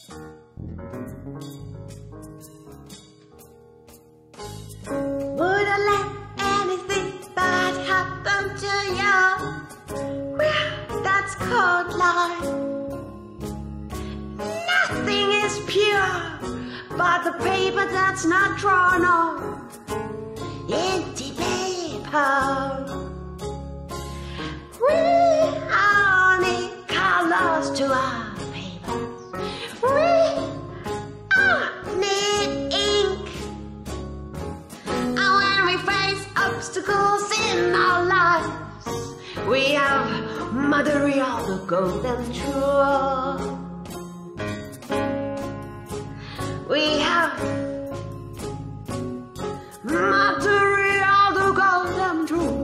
Wouldn't let anything bad happen to you. Well, that's called life. Nothing is pure but the paper that's not drawn on empty paper. We all need colors to our papers. We all need ink. And when we face obstacles in our lives, we have material to go them through. We have material to go them through.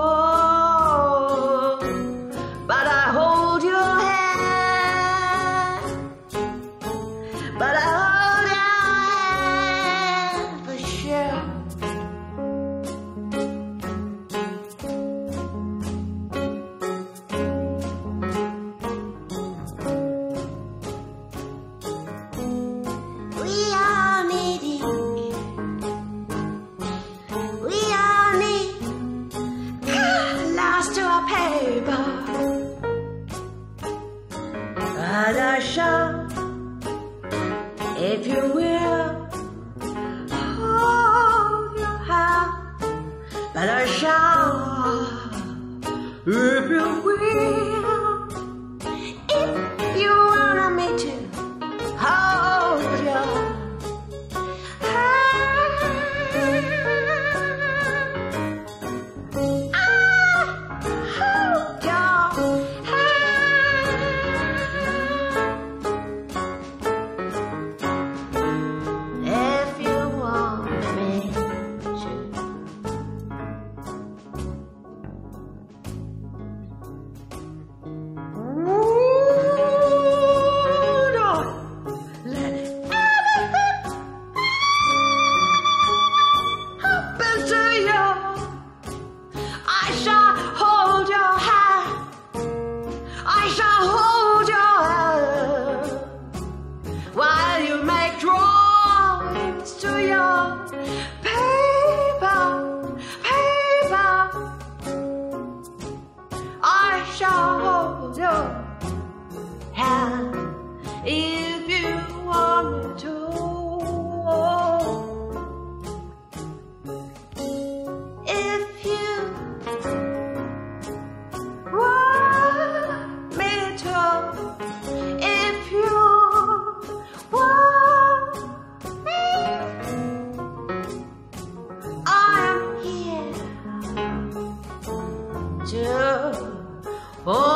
But I hold your hand. But I hold your hand for sure. We all need ink. We all need colors to our paper. But I shall, if you will, hold your hand. But I shall, if you will, if you want me to, hold your hand. I hold your hand. If you want me to. Let everything happen to you. I shall hold your hand. I shall hold your hand while you make drawings to your paper. I shall hold your hand if you want me to. If you want me to. If you want me, I'm here to hold